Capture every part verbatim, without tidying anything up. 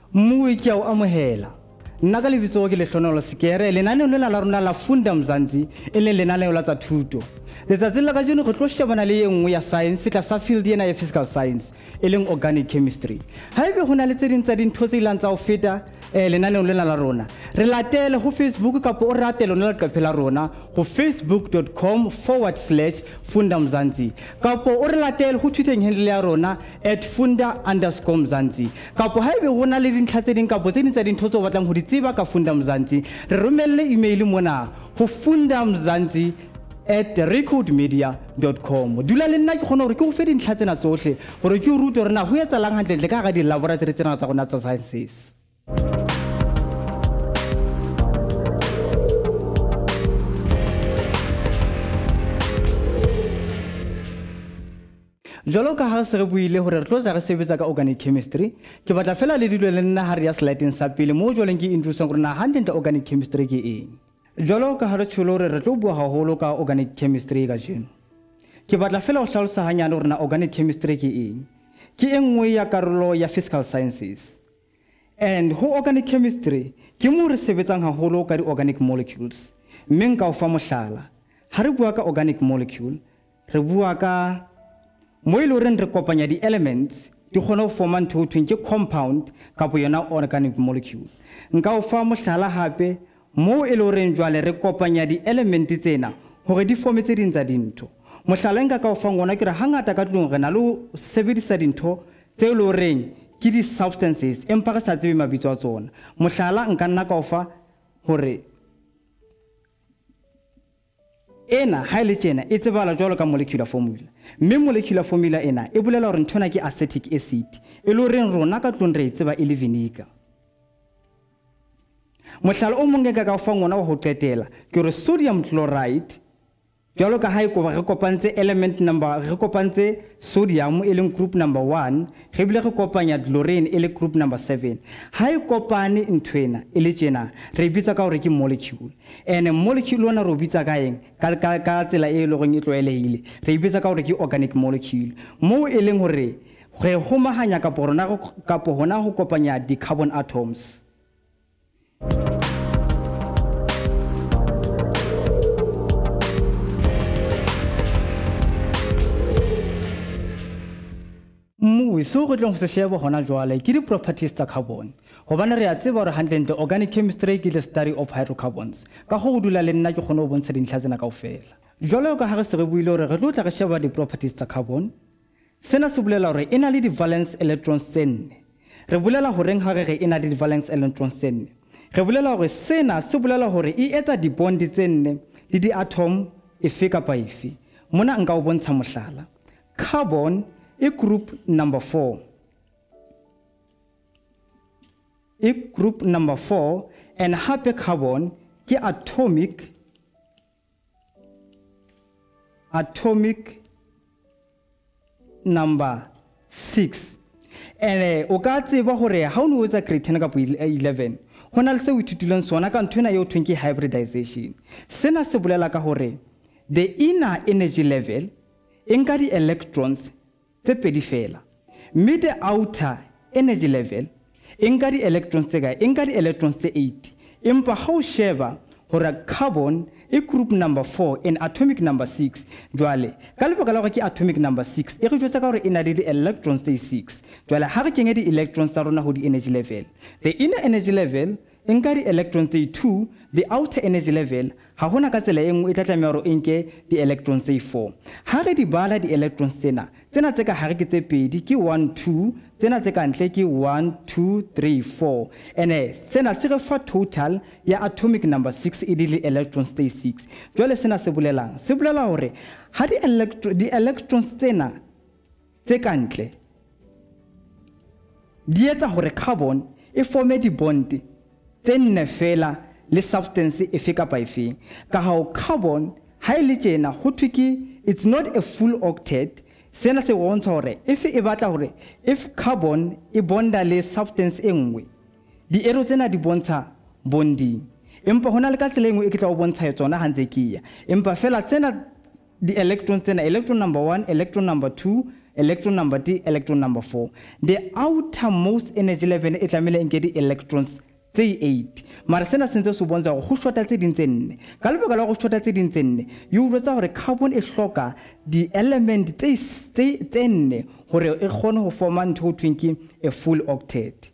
Mmuwe ke a o amohela. Nna ka lebitso ke Lehlonololo Sekere lenaneo lena la rona la Funda Mzansi e leng lenaneo la tsa thuto. Letsatsi la kajeno re tlo shebana le e nngwe ya science tla sa field ena ya physical science e leng organic chemistry. Haebe hona le tse ding tsa dintho tse ilang tsa o feta eh lenaneo lena la rona re latele ho Facebook kapa o ratele lona leqephe la rona ho facebook.com forward slash Funda Mzansi kapa o re latele ho Twitter handle ya rona at funda underscore mzansi kapa haebe hona le dintlha tse ding kapa tse ding tsa dintho tse o batlang ho di tseba ka Funda Mzansi re romelle email mona ho fundamzansi at recordmedia dot com. Dula le nna ke khona hore ke o fe dintlha tsena tsohle hore ke o rute hore na ho etsalang hantle ka ga di laboratory tsena tsa rona tsa sciences. Jalo ka ha se re buile hore re tlo tla re sebetsa ka organic chemistry ke batla fela le dilo le nna ha re ya slide sa pele mo joleng ke introduce hore na hantle organic chemistry ke eng. Jalo ka ha re tsholo hore re tlo bua haholo ka organic chemistry ka jeno ke batla fela ho hlalosa hanyane hore na organic chemistry ke eng ke engwe ya karolo ya physical sciences and ho organic chemistry ke mo re sebetsang haholo ka di organic molecules mme nka o fa mohlala ha re bua ka organic molecule re bua ka mo ile re re kopanya di elements di kgona ho forma ntho thweng ke compound ka bo yona organic molecule nka o fa mohlala hape mo ile re njwale re kopanya di elements tsena hore di forme tse ding tsa dintho mohlala nka ka o fa ngona ke re hangata ka tlong re na le sebedisa dintho tse ile reng ke di substances empa re sa tsebe mabitso a tsona mohlala nka nna ka o fa hore ena ha ile tjena e tsebala jwalo ka molecular formula mme molecular formula ena e bolela hore nthona ke acetic acid e le reng rona ka tlong re e tseba e le vinegar mohlala o mong ka ka o fa ngona wa ho qetela ke re sodium chloride jwalo ka ha e kopa re kopantse element number re kopantse sodium e leng group number one re bile re kopanya chlorine e le group number seven ha e kopane nthwena e le tjena re bitsa ka hore ke molecule and molecule ona ro bitsa ka eng ka ka ka tsela e le reng e tloelehile re bitsa ka hore ke organic molecule mo e leng hore re homahanya ka porona ka po hona ho kopanya di carbon atoms. Mmuwe so go tlong se sheba hona jwale ke di properties tsa carbon hobane re a tseba hore hantle organic chemistry ke the study of hydrocarbons ka go dula le nna ke gone o bontsha dintlha tsena kaofela jwale ka ha re se re buile hore re tlo tla re sheba di properties tsa carbon sena se bolela hore ena le di valence electrons tsene re bolela hore ha re ena le di valence electrons tsene re bolela hore sena se bolela hore e etsa di bond tsene le di atom efe kapa efe mona nka o bontsha mohlala carbon e group number four e group number four and happy carbon ke atomic atomic number six and o ka tseba hore ha o no etsa grade ten ka eleven hona le se o ithutuleng sona ka nthwena yo tweng ke hybridization sena se bolela ka hore the inner energy level enka di electrons tse pedi fela mme the outer energy level enka di electrons tse ga enka di electrons tse eight empa ha o sheba hore carbon e group number four and atomic number six jwale ka lebaka la hore ke atomic number six e re jwetsa ka hore ena di electrons tse six jwale ha re kenya di electrons tsa rona ho di energy level the inner energy level enka di electrons tse two the outer energy level ha hona ka tsela engwe e tla tlamela hore enke di electrons tse four ha re di bala di electrons tsena tsena tse ka hare ke tse pedi ke one two tsena tse ka ntle ke one two three four ene sena se re fa total ya atomic number six e di le electrons tse six jwale sena se bolelang se bolela hore ha di electron di electrons tsena tse ka ntle di etsa hore carbon e forme di bond tse nne fela le substance efe kapa efe ka ha carbon ha ile tjena ho thwe it's not a full octet sena se bontsha hore if e batla hore if carbon e bonda le substance engwe di arrow tsena di bontsha bonding empa hona le ka tsela engwe e ke tla o bontsha tsona hantse ke ya empa fela sena di electrons tsena electron number one electron number two electron number three, electron number four. The outermost energy level e tlamehile nke di electrons tse eight. Mara sena sentse se bontsha go shota tse ding tse nne. Ka lebaka la go shota tse ding tse nne, yo botsa gore carbon e hloka di element tse tse nne gore e kgone go forma ntho go twinki a full octet.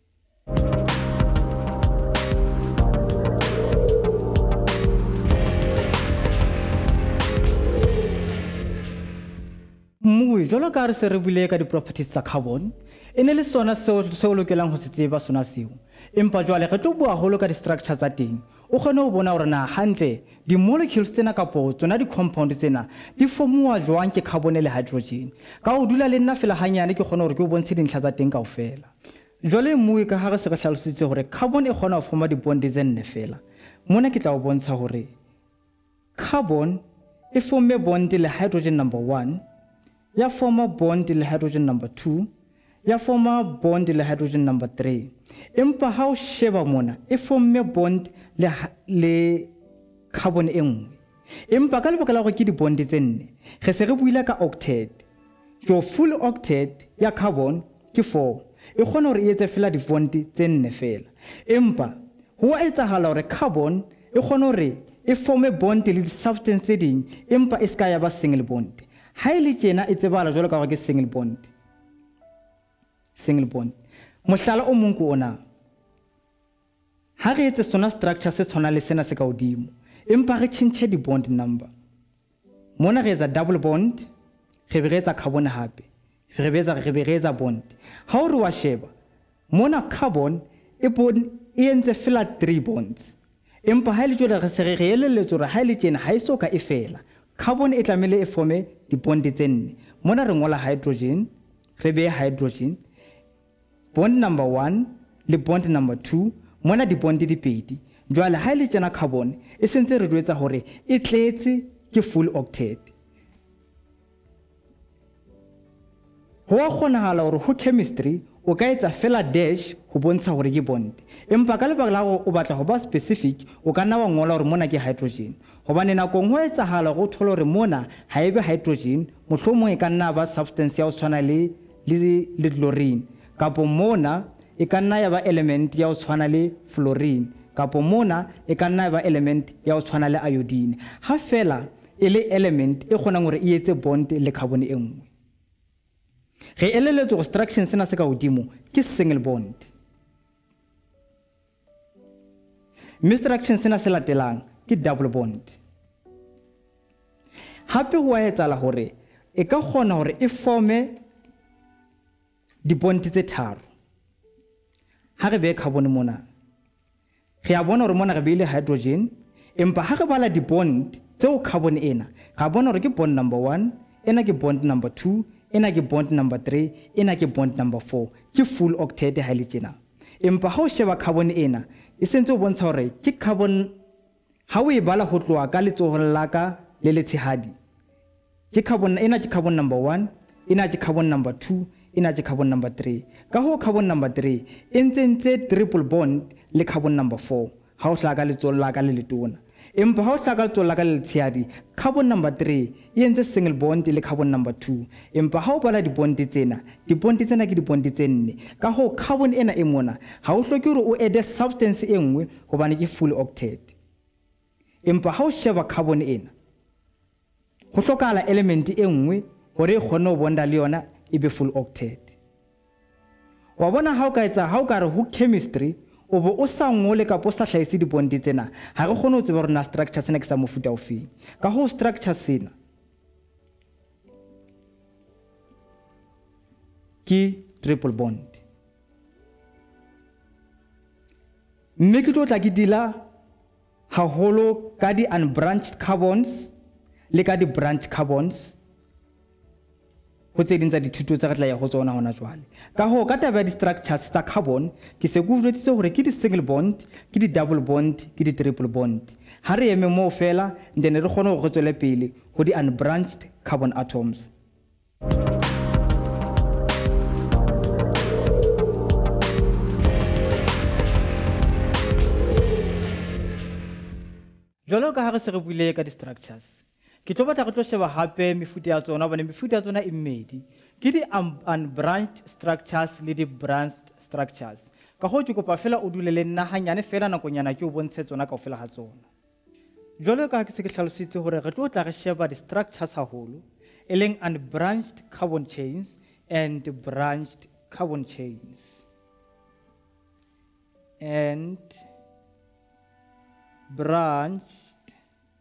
Mui jolo ka re se re bule ka di properties tsa carbon ene le sona se se o lokelang go se tseba sona seo empa jwale re tlo bua holo ka di structure tsa teng o kgone ho bona hore na hantle di molecules tsena ka po tsona di compound tsena di formuwa jwang ke carbon le hydrogen ka o dula le nna fela hanyane ke kgone hore ke o bontshe dintlha tsa teng kaofela jwale mui ka ha re se re hlalositse hore carbon e kgona ho forma di bond tse nne fela mona ke tla o bontsha hore carbon e forme bond le hydrogen number one ya forma bond le hydrogen number two, ya forma bond le hydrogen number three. Empa ha o sheba mona e forme bond le le carbon e nngwe. Empa ka lebaka la go ke di bond tse nne, ge se re buile ka octet. Jo full octet ya carbon ke four. E kgona hore e etse fela di bond tse nne fela. Empa ho etsahala hore carbon e kgona hore e forme bond le di substance ding, empa e ska ya ba single bond. Highly tjena e tsebala jwalo ka gore ke single bond single bond mohlala o mong ko ona ha re etse sona structure se tshwana le sena se ka hodimo empa re change di bond number mona re etsa double bond re be re etsa carbon hape re be etsa re be re etsa bond ha o re wa sheba mona carbon e bond e entse fela three bonds empa ha ile jwale re se re re elelletse hore ha ile tjena ha iso ka e fela carbon e tlamehile e forme di bond tse nne mona re ngola hydrogen re be hydrogen bond number one le bond number two mona di bond di pedi jwale ha ile tsena carbon e sentse re duetsa hore e tletse ke full octet ho kgonahala hore ho chemistry o ka etsa fela dash ho bontsha hore ke bond empa ka lebaka la o batla ho ba specific o ka nna wa ngola hore mona ke hydrogen hobane nakong ho etsahala go thola hore mona ha ebe hydrogen mohlomong e ka nna ba substance ya o tshwana le le chlorine kapo mona e ka nna ya ba element ya o tshwana le fluorine kapo mona e ka nna ya ba element ya o tshwana le iodine ha fela e le element e kgonang hore e etse bond le carbon e nngwe re elelletse go structure sena se ka hodimo ke single bond structure sena se latelang ke double bond hape ho etsahala hore e ka kgona hore e forme di bond tse tharo ha re be carbon mona re a bona hore mona re beile hydrogen empa ha re bala di bond tseo carbon ena ga bona hore ke bond number one ena ke bond number two ena ke bond number three ena ke bond number four ke full octet ha ile tjena empa ha o sheba carbon ena e sentse o bontsha hore ke carbon ha o e bala ho tloa ka letsohong la ka le letshehadi ke carbon ena ke carbon number one ena ke carbon number two ena ke carbon number three ka ho carbon number three e ntse ntse triple bond le carbon number four ha o tla ka letsohong la ka le letona empa ha o tla ka letsohong la ka le letshehadi carbon number three e ntse single bond le carbon number two empa ha o bala di bond tsena di bond tsena ke di bond tse nne ka ho carbon ena e mona ha o hloke hore o add substance e nngwe hobane ke full octet empa ha o sheba carbon ena ho hlokala element e nngwe hore e kgone ho bonda le yona e be full octet wa bona ha o ka etsa ha o ka re ho chemistry o bo o sa ngole ka po sa hlaise di bond tsena ha re kgone ho tseba hore na structure sena ke sa mofuta ofeng ka ho structure sena ke triple bond mme ke tlo tla ke dila haholo ka di unbranched carbons le ka di branch carbons ho tse ding tsa dithuto tsa re tla ya ho tsona hona jwale ka ho ka taba di structures tsa carbon ke se go botsitse hore ke di single bond ke di double bond ke di triple bond ha re eme mo fela ndene re kgone go tswela pele ho di unbranched carbon atoms jalo ka ha re se re buile ka di structures ke tlo batla re tlo sheba hape mefuta ya tsona bana mefuta ya tsona e mmedi ke di unbranched structures le di branched structures. Ka ho ke kopa fela o dule le nna hanyane fela nakonyana ke o bontshe tsona kaofela ha tsona. Jwale ka ke se ke hlalositse hore re tlo tla re sheba di structures haholo, e leng unbranched carbon chains and branched carbon chains. And branched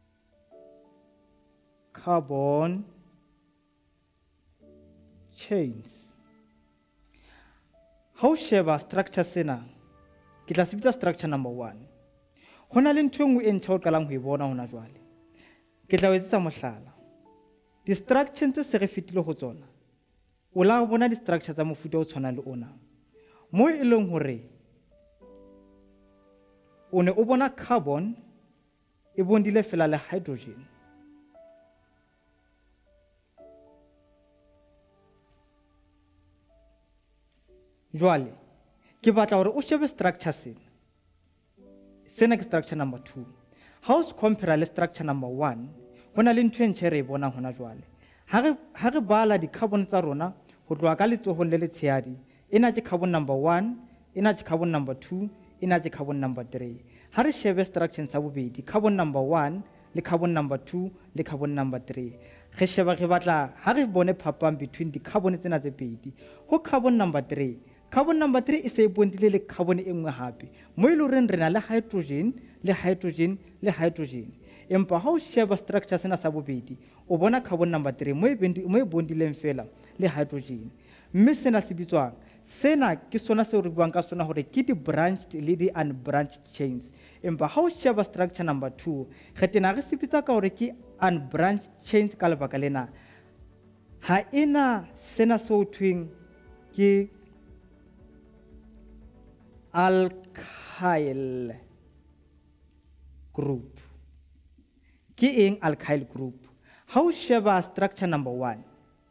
carbon chains. How sheba structure sena? Ke tla sebetsa structure number one. Hona le ntho engwe e ntjha o qalang ho e bona hona jwale. Ke tla o etsetsa mohlala. Di structures tse se re fetile ho tsona. O la bona di structure tsa mofuta o tshwana le ona. Mo e leng hore o ne o bona carbon e bondile fela le hydrogen. Jwale ke batla hore o shebe structure sena. Sena ke structure number two. How se compare le structure number one? Hona le ntho e ntjha re e bonang hona jwale. Ha re ha re bala di carbon tsa rona ho tloha ka letsohong le letshehadi, ena ke carbon number one, ena ke carbon number two, ena ke carbon number three. Ha re shebe structure sa bobedi, carbon number one le carbon number two le carbon number three. Re sheba re batla ha re bone phapang between di carbon tsena tse pedi. Ho carbon number three, carbon number three is a bondile le carbon e nngwe hape. Mo ile re rena le hydrogen le hydrogen le hydrogen. Empa ha o sheba structure sena sa bobedi, o bona carbon number three mo e bondileng fela le hydrogen. Mme sena se bitswang sena ke sona se re buang ka sona hore ke di branched le di unbranched chains. Empa ha o sheba structure number two, re tena re se bitsa ka hore ke unbranched chains ka lebaka lena. Ha ena sena se ho thweng ke alkyl group. Ke eng alkyl group? Ha o sheba structure number one,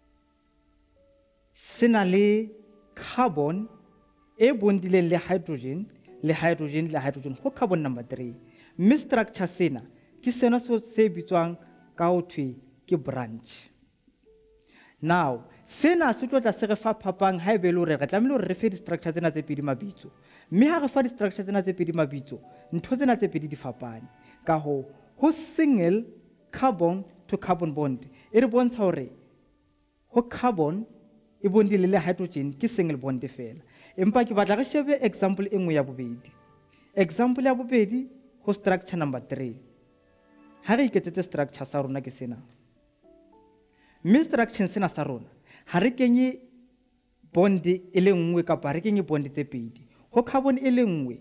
sena le carbon e bondileng le hydrogen le hydrogen le hydrogen ho carbon number three. Mme structure sena ke sena so se bitswang ka ho thwe ke branch. Now sena se tlo tla se re fa phapang ha e be le hore re tlamehile hore re fe di structure tsena tse pedi mabitso. Mme ha re fa di structure tsena tse pedi mabitso, ntho tsena tse pedi di fapane. Ka ho ho single carbon to carbon bond e re bontsha hore ho carbon e bondile le hydrogen ke single bond fela. Empa ke batla re shebe example e nngwe ya bobedi. Example ya bobedi ho structure number three. Ha re iketsetse structure sa rona ke sena. Mme structure sena sa rona ha re kenye bond e le nngwe kapa re kenye bond tse pedi. Ho carbon e le nngwe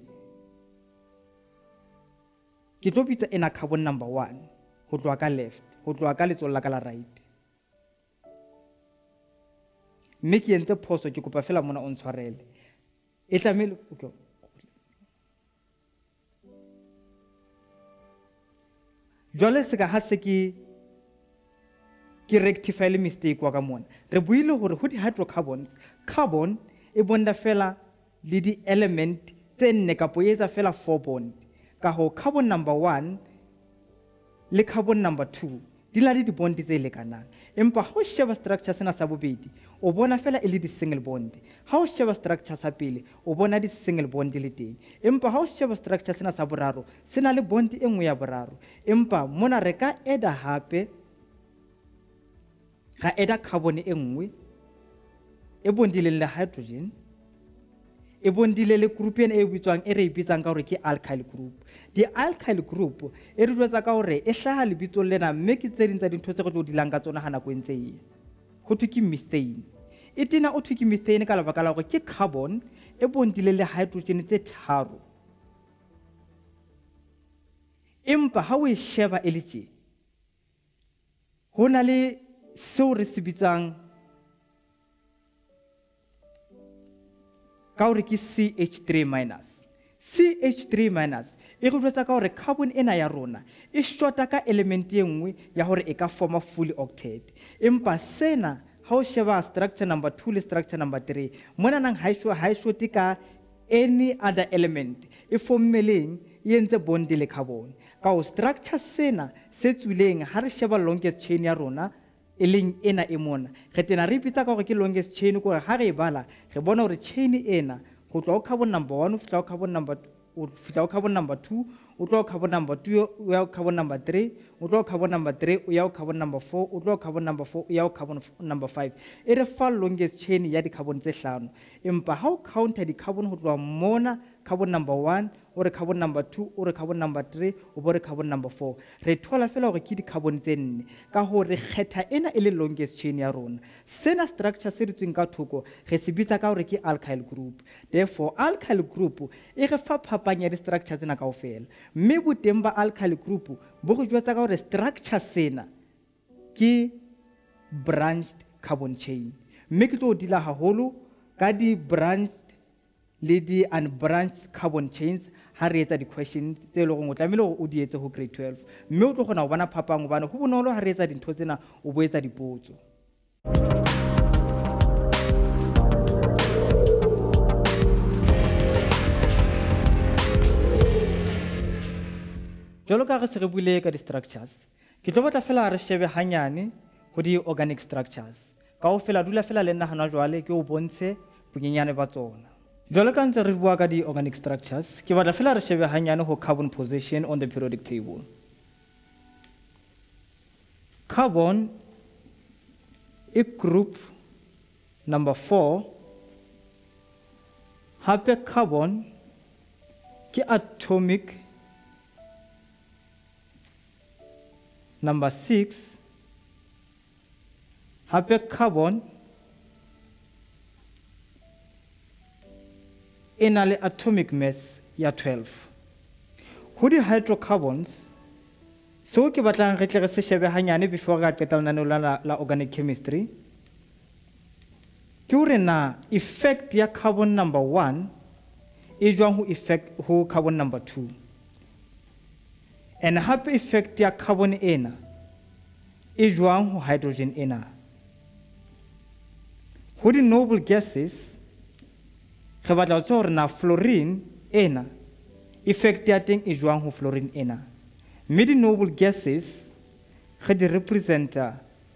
ke tlo bitsa ena carbon number one ho tloha ka left, ho tloha ka letsohong la ka la right. Mme ke entse phoso ke kopa fela mona o ntshwarele. E tlamehile okay. Jwale se ka ha se ke ke rectify le mistake wa ka mona. Re buile hore ho di hydrocarbons, carbon e bonda fela le di element tse nne kapo e etsa fela four bond. Ka ho carbon number one le carbon number two di la di bond tse lekanang. Empa ha o sheba structure sena sa bobedi, o bona fela e le di single bond. Ha o sheba structure sa pele, o bona di single bond le teng. Empa ha o sheba structure sena sa boraro, sena le bond e nngwe ya boraro. Empa mona re ka eda hape ga eda carbon e nngwe e bondile le hydrogen, e bondile le group ena e bitswang e re e bitsang ka hore ke alkyl group. Di alkyl group e re jwetsa ka hore e hlaha lebitso lena, mme ke tse ding tsa dintho tse re tlo di lang ka tsona ha nako e ntse e ho thwe ke methane. E tena o thwe ke methane ka lebaka la hore ke carbon e bondile le hydrogen tse tharo. Empa ha o e sheba e le tje, ho na le seo re se bitsang ka hore ke C H three minus. C H three minus e re jwetsa ka hore carbon ena ya rona e shota ka element e nngwe ya hore e ka forma fully octet. Empa sena ha o sheba structure number two le structure number three, mona nang ha isho ha ishoti ka any other element e formeleng e entse bond le carbon. Ka ho structure sena se tswileng ha re sheba longest chain ya rona e leng ena e mona re tena re ipitsa ka gore ke longest chain gore ha re e bala re bona gore chain ena go tloa go carbon number one o fitla go carbon number o fitla go carbon number two o tloa go carbon number two o ya go carbon number three o tloa go carbon number three o ya go carbon number four o tloa go carbon number four o ya go carbon number five e re fa longest chain ya di carbon tse hlano empa ha o counter di carbon go tloa mona carbon number one or carbon number two or carbon number three or carbon number four re thola fela gore ke di carbon tse nne ka gore re kgetha ena e le longest chain ya rona sena structure se ritseng ka thoko re se bitsa ka gore ke alkyl group therefore alkyl group e re fa phapang ya di structure tsena kaofela mme boteng ba alkyl group bo go jwetsa ka gore structure sena ke branched carbon chain mme ke tlo dila haholo ka di branched le di unbranched carbon chains ha re etsa di questions tse le go tlamile go o di etse go grade twelve mme o tlo gona go bana phapang go bana go bonolo ha re etsa dintho tsena o bo etsa dipotso jalo ka re se re bule ka di structures ke tlo batla fela re shebe hanyane go di organic structures ka o fela dula fela le nna hana jwale ke o bontshe bonyenyane ba tsona jalo ka ntse re bua ka di organic structures ke batla fela re shebe hanyane go carbon position on the periodic table carbon e group number four hape carbon ke atomic number six hape carbon in an atomic mass ya twelve go di hydrocarbons so ke batlang re tle re se shebe hanyane before ga qeta lana la la organic chemistry ke re na effect ya carbon number one e jwang ho effect ho carbon number two and happy effect ya carbon ena e jwang ho hydrogen ena go di noble gases re batla go tsore na fluorine ena effect ya teng e jwang ho fluorine ena mme di noble gases ge di representa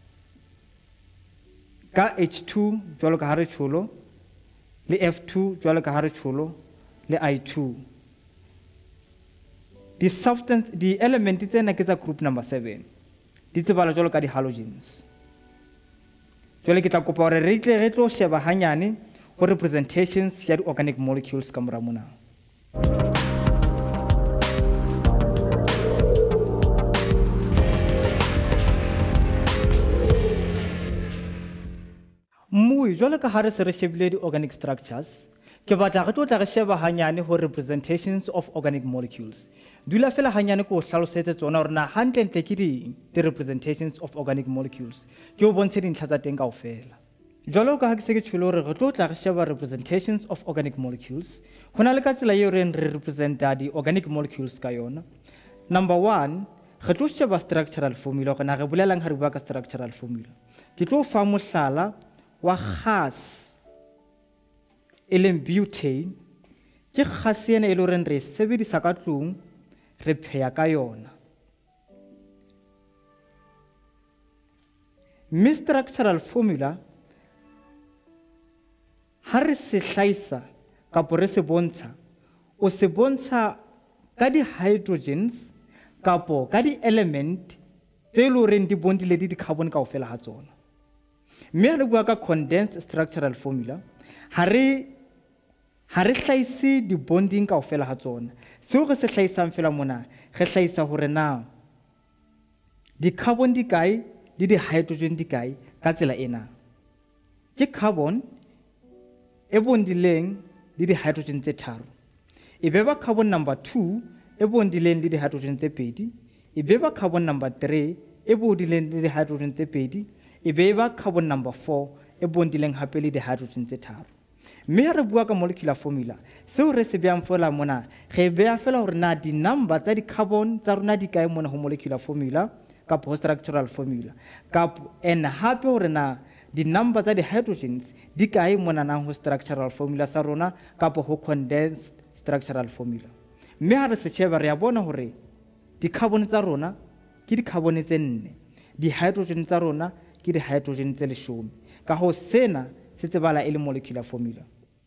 ka H two jwalo ka hare tsholo le F two jwalo ka hare tsholo le I two the substance the element tsena ke tsa group number seven di tsebala jwalo ka di halogens jwale ke tla kopa gore re tle re tlo sheba hanyane go representations ya di organic molecules ka mora mona mui jwale ka hare se re shebile di organic structures ke batla re tlo tla re sheba hanyane ho representations of organic molecules dula fela hanyane ko hlalosetse tsona rena hantle ntle ke di the representations of organic molecules ke o bontshe dintlha tsa teng kaofela jwalo ka ha ke se ke tsholo re tlo tla re sheba representations of organic molecules hona le ka tsela yo re re representa di organic molecules ka yona number one re tlo sheba structural formula gona re bolelang ha re bua ka structural formula ke tlo fa mohlala wa gas eleng butane ke gas ena e le reng re sebedisa ka tlung re pheya ka yona mi structural formula ha re se hlaisa kapo re se bontsha o se bontsha ka di hydrogens kapo ka di element tse lo reng di bondile di carbon kaofela ha tsona mme re bua ka condensed structural formula ha re ha re hlaise di bonding kaofela ha tsona seo re se hlaisang fela mona re hlaisa hore na di carbon di kae le di hydrogen di kae ka tsela ena ke carbon e bondileng le di hydrogen tse tharo e be ba carbon number two e bondileng le di hydrogen tse pedi e be ba carbon number three e bondileng le di hydrogen tse pedi e be ba carbon number four e bondileng hape le di hydrogen tse tharo mme re bua ka molecular formula seo re se beang fela mona re bea fela hore na di number tsa di carbon tsa rona di kae mona ho molecular formula ka structural formula ka en hape hore na di number tsa di hydrogens di kae mona na ho structural formula sa rona ka ho condensed structural formula mme ha re se sheba re ya bona hore di carbon tsa rona ke di carbon tse nne di hydrogen tsa rona ke di-hydrogen tse leshome. Ka hoo sena se tsebala e le molecular formula.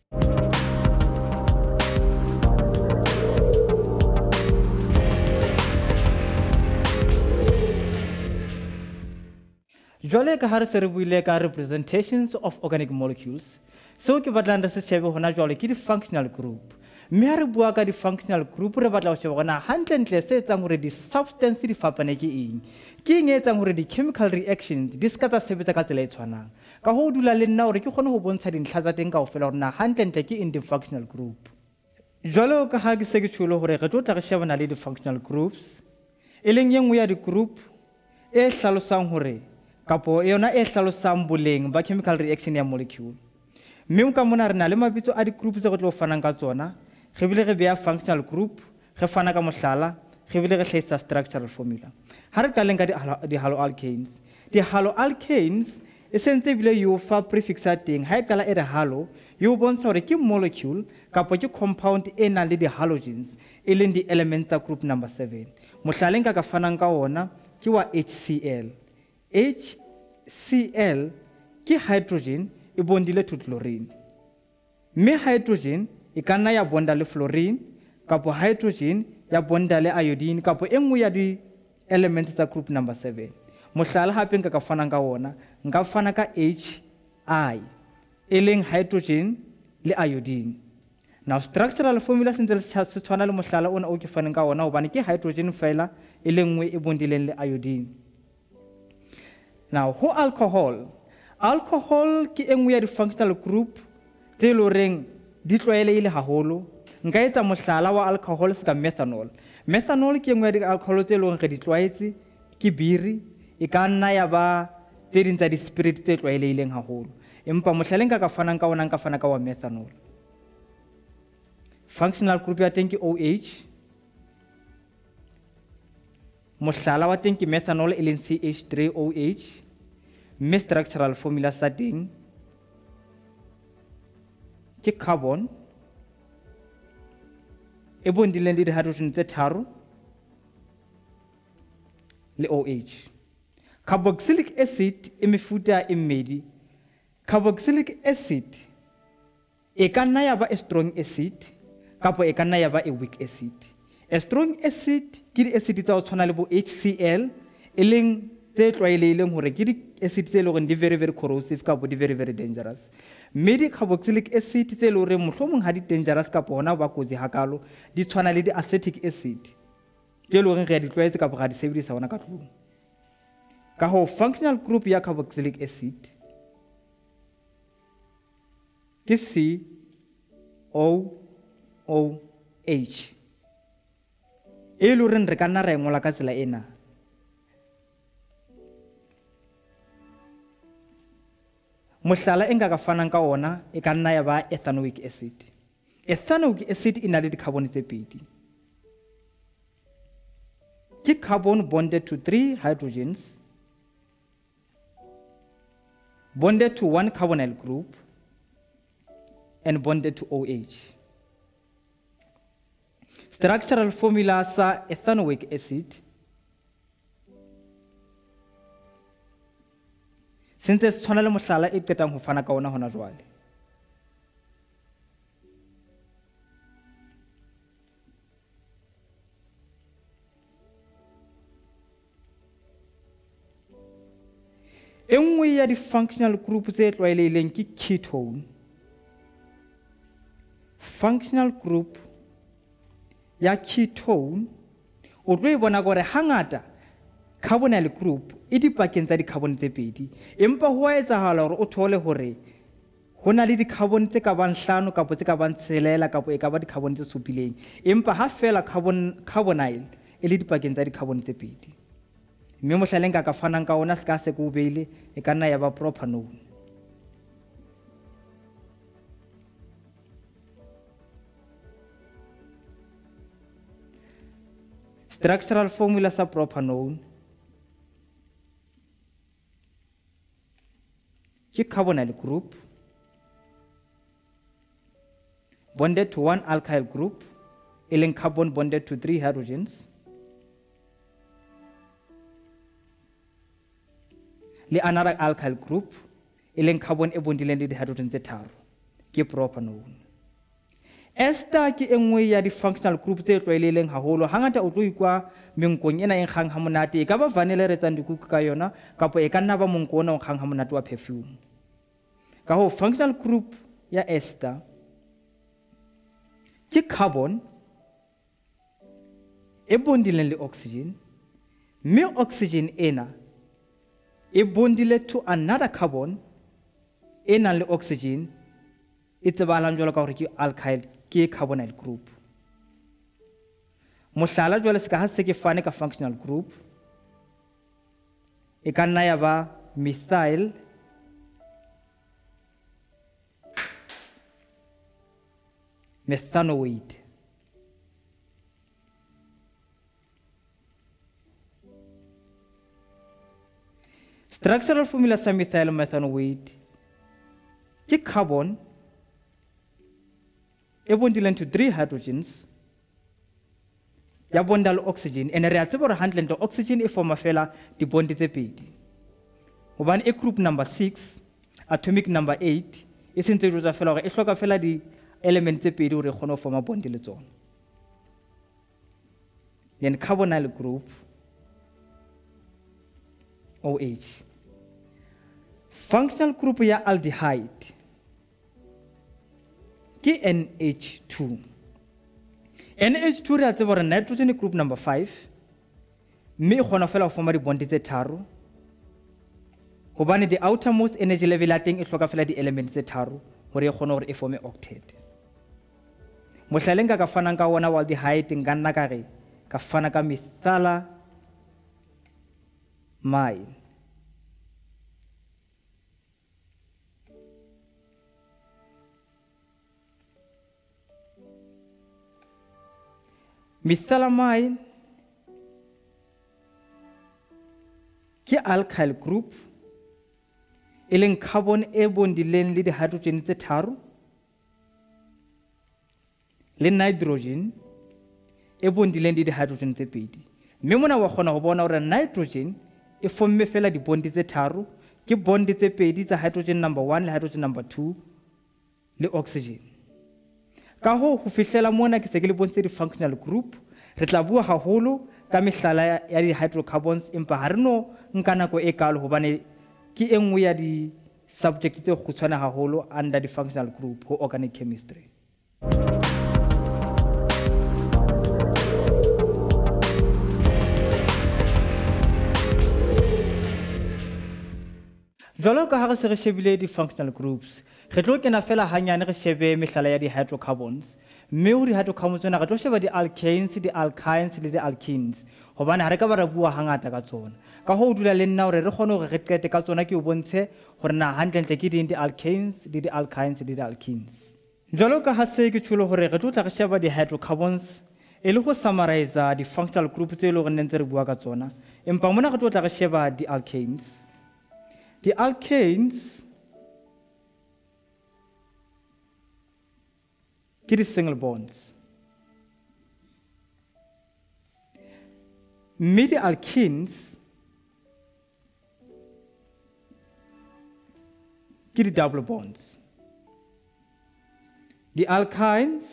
Jwale ka ha re se re buile ka representations of organic molecules, so ke batlang re se shebe hona jwale ke di-functional group. Mme ha re bua ka di-functional group re batla ho sheba hore na hantlentle se etsang hore di-substance di fapane ke eng. Ke eng e etsang hore di-chemical reactions di ska tsa sebetsa ka tsela e tshwanang. Ka ho dula le nna hore ke kgone ho bontsha dintlha tsa teng kaofela hore na hantlentle ke eng di-functional group. Jwalo ka ha ke se ke tsholo hore re tlo tla re shebana le di-functional groups, e leng e nngwe ya di-group e hlalosang hore kapo yona e hlalosang boleng ba chemical reaction ya molecule. Mme ka mona re na le mabitso a di-group tse re tlo fanang ka tsona. Re bile re beha functional group, re fana ka mohlala, re bile re hlahisa structural formula. Ha re qaleng ka di-haloalkanes. Di-haloalkanes e sentse bile yo fa prefix ya teng ha e qala e re halo, yo bontsha hore ke molecule kapo ke compound e nang le di-halogens e leng di-elements tsa group number seven. Mohlaleng ka ka fanang ka ona ke wa HCl. HCl ke hydrogen e bondile to chlorine. Mme hydrogen e ka nna ya bonda le fluorine, kapo hydrogen ya bonda le iodine, kapo e nngwe ya di-elements tsa group number seven. Mohlala hape nka ka fanang ka ona, nka fana ka Hi, e leng hydrogen le iodine. Now structural formula sentse se tshwana le mohlala ona o ke fanang ka ona hobane ke hydrogen fela e le nngwe e bondileng le iodine. Now ho alcohol, alcohol ke e nngwe ya di-functional group tse loreng di tlwaelehile haholo. Nka etsa mohlala wa alcohol se ka methanol. Methanol ke e nngwe ya di-alcohol tse loreng re di tlwaetse ke biri, e ka nna ya ba tse ding tsa di-spirit tse tlwaelehileng haholo. Empa mohlaleng ka ka fanang ka ona nka fana ka wa methanol. Functional group ya teng ke OH. Mohlala wa teng ke methanol e leng C H three O H. Mme structural formula sa teng ke carbon e bondileng le di-hydrogen tse tharo le OH. Carboxylic acid e mefuta e mmedi. Carboxylic acid e ka nna ya ba a strong acid kapo e ka nna ya ba a weak acid. A strong acid ke di-acid tsa ho tshwana le bo HCl e leng tse tlwaelehileng hore ke di-acid tse leng di very very corrosive kapo di very very dangerous. Mme di-carboxylic acid tse leng mohlomong ha di dangerous kapo hona ba kotsi hakalo di tshwana le di-acetic acid tse leng re di tlwaetse kapo ga di sebedisa hona ka tlung. Ka ho functional group ya carboxylic acid ke C O O H. E leng re ka nna ra ngola ka tsela ena. Mohlala e nka ka fanang ka ona e ka nna ya ba ethanoic acid. Ethanoic acid e na le di-carbon tse pedi. Ke carbon bonded to three hydrogens bonded to one carbonyl group and bonded to OH. Structural formula sa ethanoic acid sentse se tshwana le mohlala e qetang ho fana ka ona hona jwale. E nngwe ya di-functional group tse tlwaelehileng ke ketone. Functional group ya ketone o tlo e bona gore hangata carbonyl group e dipakeng tsa di-carbon tse pedi, empa ho a etsahala hore o thole hore ho na le di-carbon tse ka bang hlano kapo tse ka bang tshelela kapo e ka ba di-carbon tse supileng, empa ha fela carbon carbonyl e le dipakeng tsa di-carbon tse pedi. Mme mohlaleng ka ka fanang ka ona se ka se ko beile e ka nna ya ba propanone. Structural formula sa propanone ke carbonyl group bonded to one alkyl group, e leng carbon bonded to three hydrogens, le another alkyl group e leng carbon e bondileng le di-hydrogen tse tharo ke propanone. Ester ke e nngwe ya di-functional group tse tlwaelehileng haholo hangata o tlo ikwa menkong ena e nkgang ha monate e ka ba vanilla re etsang dikuku ka yona kapo e ka nna ba monko ona o nkgang ha monate wa perfume. Ka hoo functional group ya ester ke carbon e bondileng le oxygen, mme oxygen ena e bondile to another carbon e nang le oxygen e tsebahalang jwalo ka hore ke alkyl ke carbonyl group. Mohlala jwale se ka ha se ke fane ka functional group e ka nna ya ba methyl methanoate. Structural formula sa methyl methanoate ke carbon e bondileng to three hydrogens ya bonda le oxygen and re a tseba hore hantle nto oxygen e forma fela di-bondi tse pedi hobane e group number six atomic number eight e sentse e jwetsa fela hore e hloka fela di-element tse pedi hore e kgone ho forma bondi le tsona. Then carbonyl group O H. Functional group ya aldehyde ke N H two. N H two re a tseba hore nitrogen group number five mme e kgona fela ho forma di-bondi tse tharo hobane the outermost energy level ya teng e hloka fela di-element tse tharo hore e kgone hore e forme octet. Mohlaleng ka ka fanang ka ona wa aldehyde nka nna ka re ka fana ka methylamine. Methylamine ke alkyl group e leng carbon e bondileng le di-hydrogen tse tharo le nitrogen e bondileng le di-hydrogen tse pedi. Mme mona wa kgona ho bona hore nitrogen e fomme fela di-bondi tse tharo ke bondi tse pedi tsa hydrogen number one le hydrogen number two le oxygen. Ka hoo ho fihlela mona ke se ke le bontse di-functional group re tla bua haholo ka mehlala ya di-hydrocarbons empa ha re no nka nako e kalo hobane ke e nngwe ya di-subject tse kgutshwane haholo under di-functional group ho organic chemistry. Jwalo ka ha re se re shebile di-functional groups re tlo kena fela hanyane re shebe mehlala ya di-hydrocarbons mme ho di-hydrocarbons tsona re tlo sheba di-alkanes, di-alkynes le di-alkenes hobane ha re ka ba re bua hangata ka tsona. Ka ho dula le nna hore re kgone hore re qete ka tsona ke o bontshe hore na hantlentle ke ding di-alkanes le di-alkynes le di-alkenes. Jwalo ka ha se ke tsholo hore re tlo tla re sheba di-hydrocarbons e le ho summarize di-functional groups tse e le hore ne ntse re bua ka tsona empa mona re tlo tla re sheba di-alkanes. Di-alkanes ke di-single bonds. Mme di-alkenes ke di-double bonds. Di-alkynes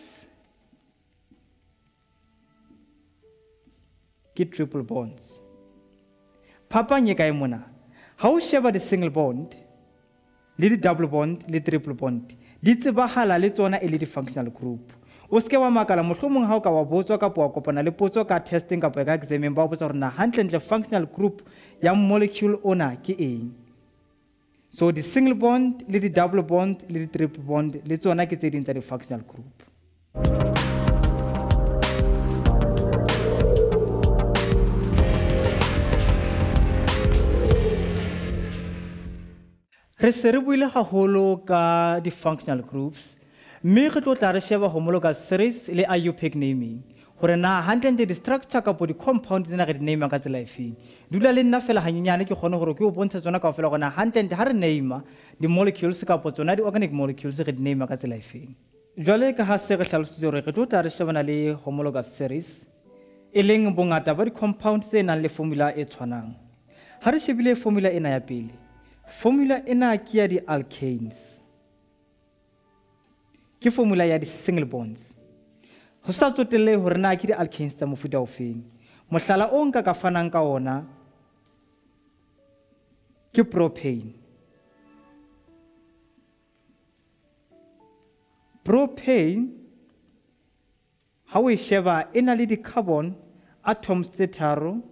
ke triple bonds. Phapang e kae mona? Ha o sheba di-single bond le di-double bond le triple bond di tsebahala le tsona e le di-functional group. O ske wa makala mohlomong ha o ka wa botswa kapa wa kopana le potso ka testing kapa ka exameng ba o botsa hore na hantlentle functional group ya molecule ona ke eng. So di-single bond le di-double bond le di-triple bond le tsona ke tse ding tsa di-functional group. Re se re buile haholo ka di-functional groups mme re tlo tla re sheba homologal series le I U P A C naming hore na hantlentle di-structure kapo di-compound tsena re di name ka tsela efeng. Dula le nna fela hanyenyane ke kgone hore ke o bontshe tsona kaofela hore na hantlentle ha re name di-molecules kapo tsona di-organic molecules re di name ka tsela efeng. Jwale ka ha se re hlalositse hore re tlo tla re shebana le homologal series e leng bongata ba di-compound tse nang le formula e tshwanang. Ha re shebile formula ena ya pele formula ena ke ya di-alkanes ke formula ya di-single bonds ho sa tsotelle hore na ke di-alkanes tsa mofuta ofeng mohlala o nka ka fanang ka ona ke propane propane ha o e sheba e na le di-carbon atoms tse tharo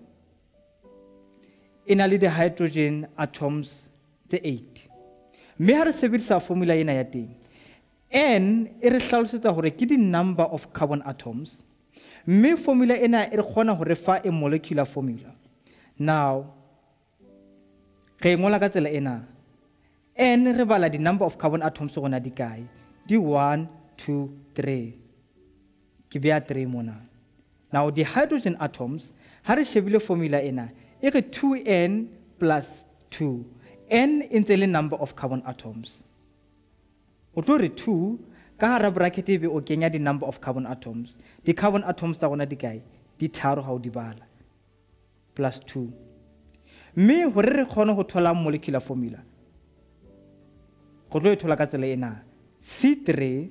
e na le di-hydrogen atoms tse eight mme ha re sebedisa formula ena ya teng n e re hlalosetsa hore ke di-number of carbon atoms mme formula ena e re kgona hore fa a molecular formula now re ngola ka tsela ena n re bala di-number of carbon atoms gona di kae di one two three ke bea three mona now di-hydrogen atoms ha re shebile formula ena e re two n plus two n e ntse le number of carbon atoms o tlo re two ka hara bracket e be o kenya di number of carbon atoms di carbon atoms tsa gona di kae di tharo ha o di bala plus two mme hore re kgone ho thola molecular formula go tlo e thola ka tsela ena C three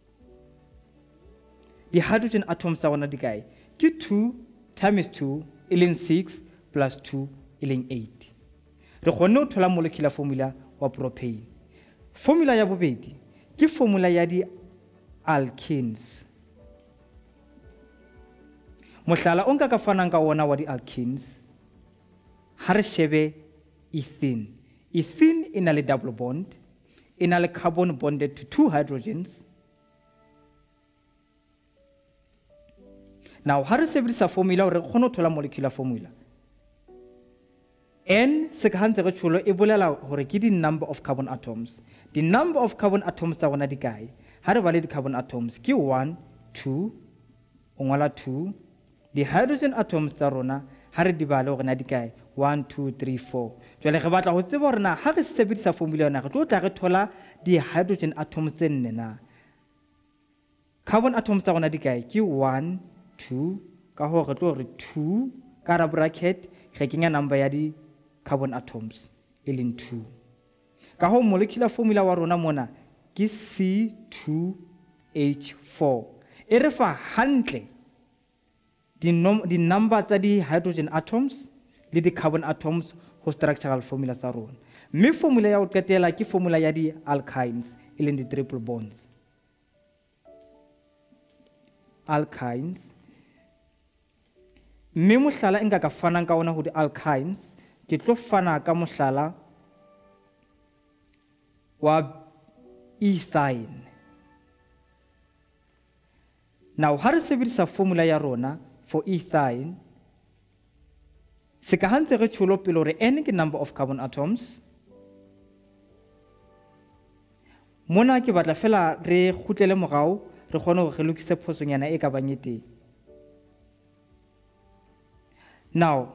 di hydrogen atoms tsa gona di kae ke two times two e leng six plus two e leng eight re kgone ho thola molecular formula wa propane formula ya bobedi ke formula ya di alkenes mohlala o nka ka fanang ka ona wa di alkenes ha re shebe ethene ethene ina le double bond ina le carbon bonded to two hydrogens now ha re sebedisa formula hore re kgone ho thola molecular formula n se ka hantse re tsholo e bolela hore ke di number of carbon atoms the number of carbon atoms tsa gona di kae ha re bale di carbon atoms ke one two o ngola two di hydrogen atoms tsa rona ha re di bale hore na di kae one two three four jwale re batla ho tseba hore na ha re sebedisa formula yona re tlo tla re thola di hydrogen atoms tse nne na carbon atoms tsa gona di kae ke one two ka ho re tlo re two ka ra bracket re kenya number ya di carbon atoms e leng two ka ho molecular formula wa rona mona ke C two H four e re fa hantle di di number tsa di hydrogen atoms le di carbon atoms ho structural formula tsa rona mme formula ya o qetela ke formula ya di alkynes e leng di triple bonds alkynes mme mohlala enka ka fanang ka ona ho di alkynes ke tlo fana ka mohlala wa ethane now ha re sebedisa formula ya rona for ethane se ka hantse re tsholo pele hore n ke number of carbon atoms mona ke batla fela re khutlele morao re kgone hore re lokise phosonyana e ka bang e teng now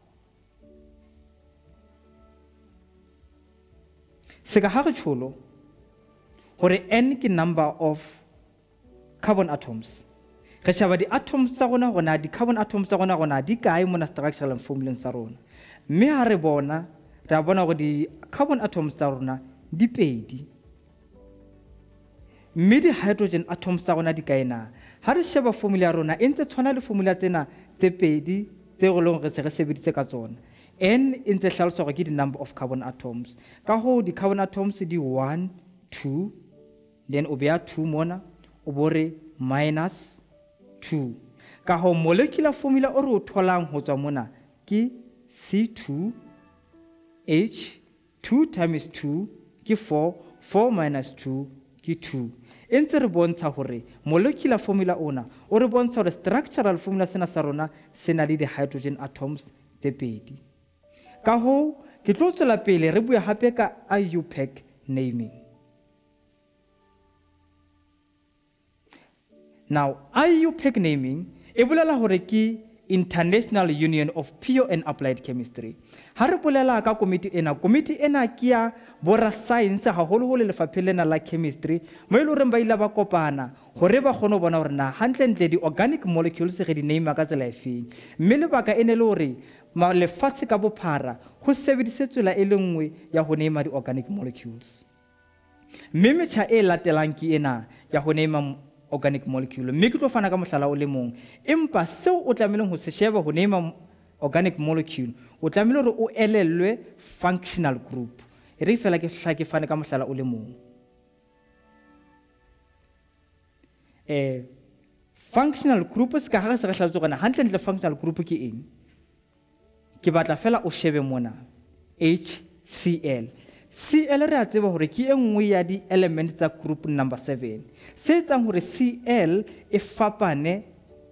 se ka ha re tsholo hore n ke number of carbon atoms re shaba di atoms tsa rona gona di carbon atoms tsa rona gona di kae mona structural formula tsa rona mme ha re bona re bona hore di carbon atoms tsa rona di pedi mme di hydrogen atoms tsa rona di kae na ha re sheba formula ya rona e ntse tshwana le formula tsena tse pedi tse go leng re se re sebeditse ka tsona n e ntse hlalosa hore ke di number of carbon atoms ka ho di carbon atoms di one two then o beya two mona o bore minus two ka ho molecular formula o re o tholang ho tswa mona ke C two H two times two ke four four minus two ke two entse re bontsha hore molecular formula ona o re bontsha hore structural formula sena sa rona sena le di hydrogen atoms tse pedi ka ho ke tlo tswela pele re bua hape ka I U P A C naming now I U P A C naming e bolela hore ke International Union of Pure and Applied Chemistry ha re bolela ka committee ena committee ena ke ya bora science ha holo holo le faphelena la chemistry mo ile re ba ile ba kopana hore ba kgone bona hore na hantle ntle di organic molecules ge di name ka tsela efeng mme le baka ene le hore ma lefatshe ka bophara go sebedise tsela e le nngwe ya go neema di-organic molecules. Mme metjha e latelang ke ena ya go neema organic molecule. Mme ke tlo fana ka mohlala o le mong. Empa seo o tlameileng ho se sheba ho neema organic molecule, o tlameile hore o elellwe functional group. E re fela ke hla ke fane ka mohlala o le mong. Eh, functional group se ka ha se re hlalose gona hantle ntle functional group ke eng. Ke batla fela o shebe mona H C L. C L re a tseba hore ke e nngwe ya di elements tsa group number seven. Se etsang hore C L e fapane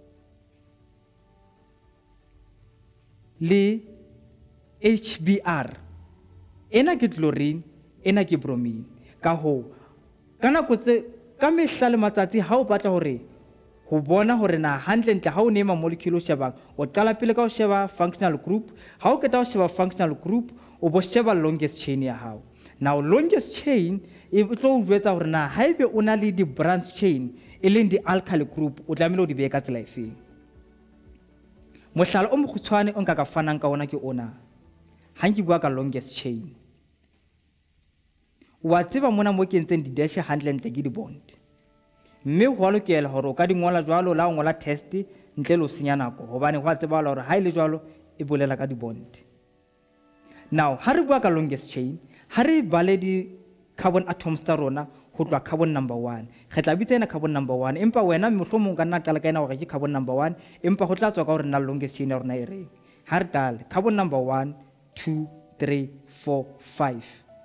le H B r. Ena ke chlorine, ena ke bromine. Ka ho ka nako tse ka mehla le matsatsi ha o batla hore ho bona hore na hantle ntle ha o neema molecule o shebang, o qala pele ka ho sheba functional group. Ha o keta ho sheba functional group, o bo sheba longest chain ya hao. Now longest chain e tlo o jwetsa hore na haebe o na le di branch chain e leng di alkyl group, o tlamehile o di behe ka tsela efeng. Mohlala o mokgutshwane o nka ka fanang ka ona ke ona. Ha nke bua ka longest chain, wa tseba mona mo ke ntseng di dash hantle ntle ke di bond. Mme ho a lokela hore o ka di ngola jwalo la o ngola test ntle le o senya nako, hobane ho a tseba hore ha ile jwalo e bolela ka di bond. Now ha re bua ka longest chain, ha re bale di carbon atoms tsa rona ho tloha carbon number one, re tla bitsa ena carbon number one, empa wena mohlomong ka nna qala ka ena hore ke carbon number one, empa ho tla tswa ka hore na longest chain ya rona e reng. Ha re qala carbon number one, two, three, four, five.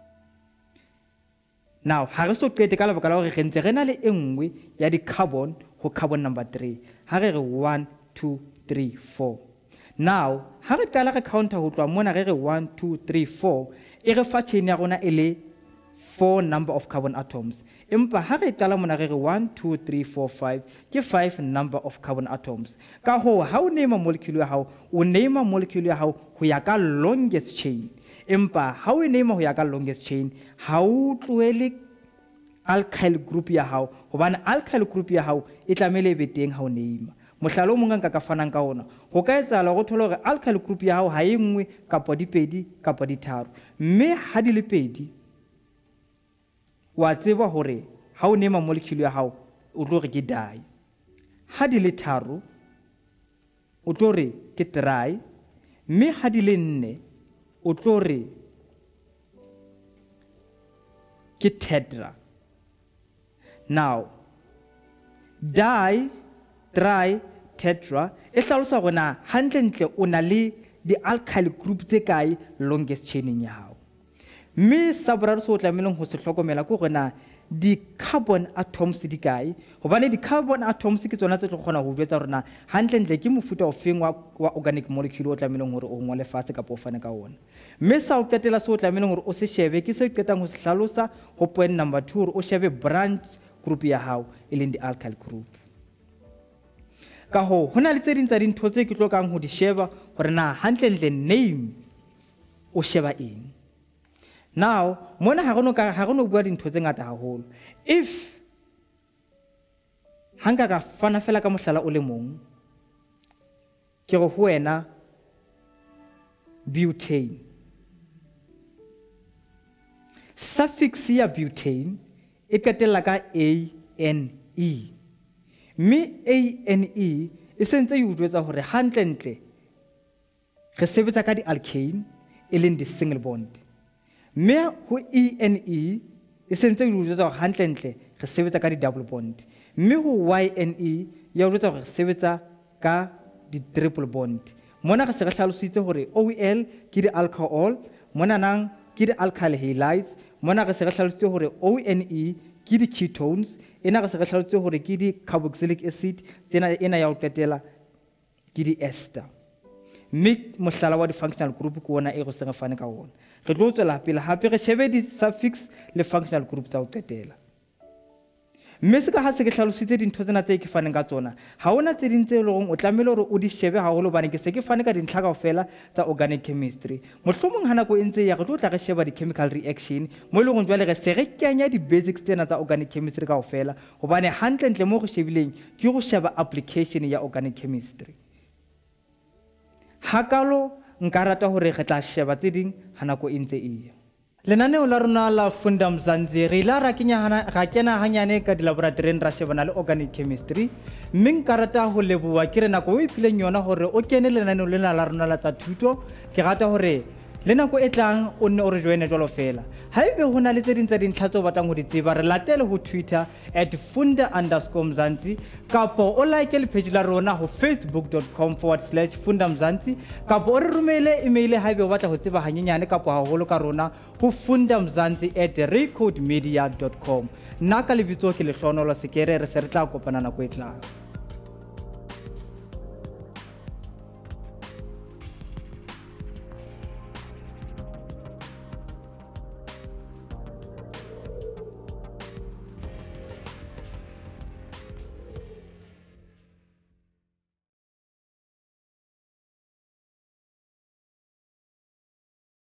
Now ha re so qete ka lebaka la hore re ntse re na le e nngwe ya di carbon ho carbon number three. Ha re re one, two, three, four. Now ha re qala re counter ho tloha mona re re one, two, three, four, e re fa chain ya rona e le four number of carbon atoms. Empa ha re qala mona re re one, two, three, four, five, ke five number of carbon atoms. Ka ho ha o neema molecule ya hao, o neema molecule ya hao ho ya ka longest chain. Empa ha o neema ho ya ka longest chain, ha o tlohele alkyl group ya hao, hobane alkyl group ya hao e tlamehile e be teng ha o neema. Mohlala o mong nka ka fanang ka ona, ho ka etsahala go thola hore alkyl group ya hao ha e nngwe kapa di pedi kapa di tharo. Mme ha di le pedi, wa tseba hore ha o neema molecule ya hao o tlo re ke di. Ha di le tharo o tlo re ke tri, mme ha di le nne o tlo re ke tetra. Now di, tri, tetra e hlalosa hore na hantle ntle o na le di alkyl group tse kae longest chaining ya hao. Mme sa boraro se o tlameileng ho se hlokomela ke hore na di carbon atoms di kae, hobane di carbon atoms ke tsona tse tlo kgona ho jwetsa hore na hantle ntle ke mofuta ofeng wa, wa organic molecule o tlameileng hore o ngole fatshe kapa o fane ka ona. Mme sa o qetela se o tlameileng hore o se shebe ke se qetang ho se hlalosa ho point number two hore o shebe branch group ya hao e leng di alkyl group. Ka ho hona le tse ding tsa dintho tse ke tlokang ho di sheba hore na hantle ntle name o sheba eng. Now mona ha reno ka ha reno bua dintho tse ngata haholo. If hanga ka fana fela ka mohlala o le mong, ke go ho wena butane, suffix ya butane e qetella ka A N E. Mme A N E e sentse e utlwetsa hore hantle ntle re sebetsa ka di alkane e leng di single bond. Mme ho E N E e sentse e utlwetsa hore hantle ntle re sebetsa ka di double bond. Mme ho Y N E ya utlwetsa hore re sebetsa ka di triple bond. Mona re se re hlalositse hore O L ke di alcohol, mona nang ke di alkyl halides, mona re se re hlalositse hore O N E ke di ketones, ena re se re hlalositse hore ke di carboxylic acid, tsena ena ya ho qetela ke di ester. Mme mohlala wa di functional group ke ona e go se re fane ka ona. Re tlo tswela pele hape re shebe di suffix le functional group tsa ho qetela. Mme se ka ha se ke hlalositse dintho tsena tse ke faneng ka tsona, ha ona tse ding tse leng o tlamehile hore o di shebe haholo hobane ke se ke fane ka dintlha kaofela tsa organic chemistry. Mohlomong ha nako e ntse ya re tlo tla re sheba di chemical reaction mo e leng jwale re se re kenya di basics tsena tsa organic chemistry kaofela, hobane hantle ntle mo go shebileng ke go sheba application ya organic chemistry. Hakalo nka rata hore re tla sheba tse ding ha nako e ntse e ya. Lenaneo la rona la Funda Mzansi re ila ra kenya ga kena hanyane ka dilaboratoring ra shebana le organic chemistry, mme nka rata ho leboha ke re nako o iphileng yona hore o kene lenaneo lena la rona la tsa thuto. Ke rata hore le nako e tlang o nne o re joine jwalo fela. Haebe ho na le tse ding tsa dintlha tse o batlang ho di tseba, re latele ho Twitter at funda underscore mzansi, kapo o like le page la rona ho facebook.com forward slash funda mzansi, kapo o re romele email haebe o batla ho tseba hanyenyane kapo haholo ka rona ho fundamzansi at recode media dot com. Nna ka lebitso ke Lehlohonolo Sekere, re se re tla kopana nako e tlang.